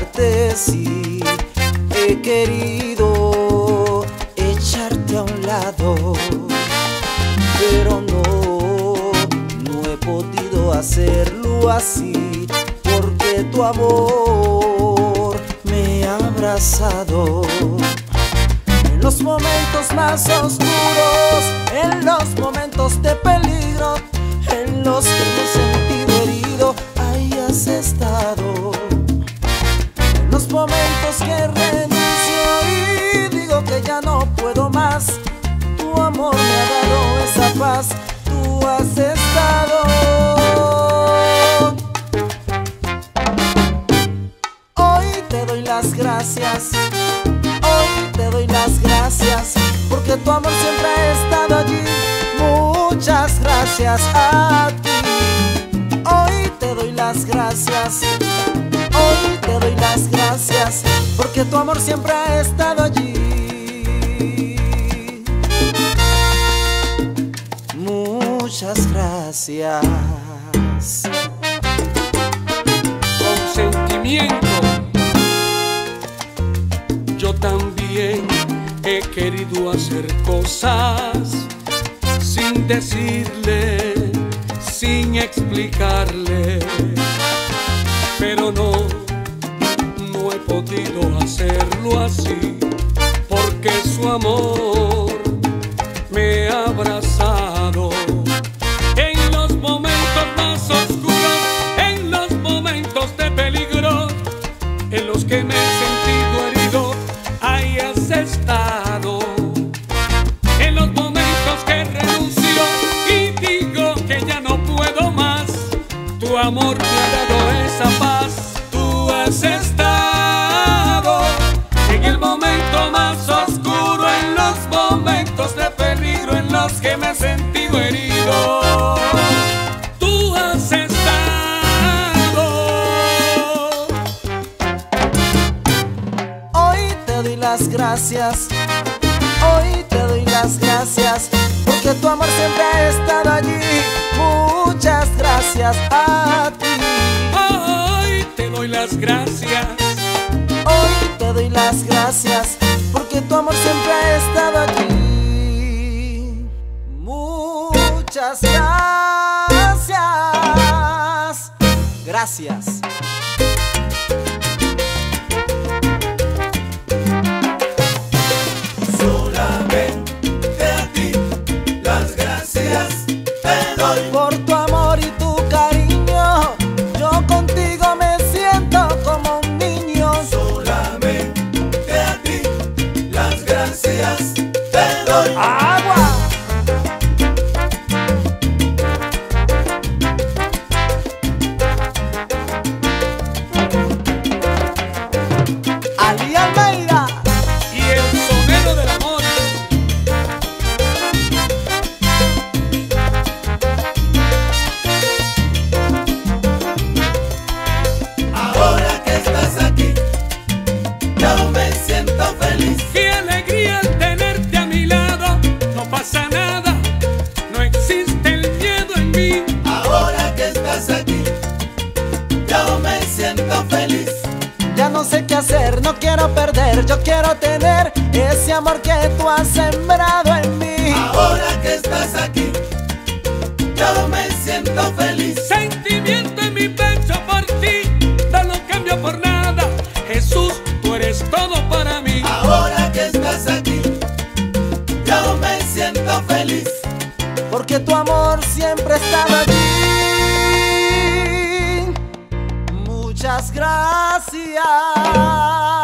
olvidarte, sí. He querido echarte a un lado, pero no he podido hacerlo así, porque tu amor me ha abrazado. En los momentos más oscuros, en los momentos de peligro, en los que me he sentido herido, ahí has estado. En los momentos que renuncio y digo que ya no puedo más, tu amor me ha dado esa paz, tú has estado. Hoy te doy las gracias, hoy te doy las gracias, porque tu amor siempre ha estado allí. Muchas gracias a ti. Hoy te doy las gracias, hoy te doy las gracias, porque tu amor siempre ha estado allí. Muchas gracias. Con sentimiento, yo también he querido hacer cosas sin decirle, sin explicarle, pero no he podido hacerlo así, porque su amor me ha abrazado. En los momentos más oscuros, en los momentos de peligro, en los que me he sentido herido, ahí has estado. En los momentos que renuncio y digo que ya no puedo más, tu amor me ha dado esa paz, tú has estado. En el momento más oscuro, en los momentos de peligro, en los que me he sentido herido, tú has estado. Hoy te doy las gracias, hoy te doy las gracias, porque tu amor siempre ha estado allí. Muchas gracias a ti. Hoy te doy las gracias, hoy te doy las gracias, porque tu amor siempre ha estado allí. Muchas gracias. Gracias. Solamente a ti las gracias te doy. Por tu amor y tu cariño, yo contigo me siento como un niño. Solamente a ti las gracias te doy. ¡Agua! Ali Almeida y el sonero del amor. Ahora que estás aquí, yo me siento feliz. Qué alegría al tenerte a mi lado. No pasa nada, no existe el miedo en mí. Ahora que estás aquí, yo me siento feliz. ya no sé qué hacer, no quiero perder, yo quiero tener ese amor que tú has sembrado en mí. Ahora que estás aquí, yo me siento feliz. Sentimiento en mi pecho por ti, no lo cambio por nada. Jesús, tú eres todo para mí. Ahora que estás aquí, yo me siento feliz. Porque tu amor siempre ha estado allí. Muchas gracias.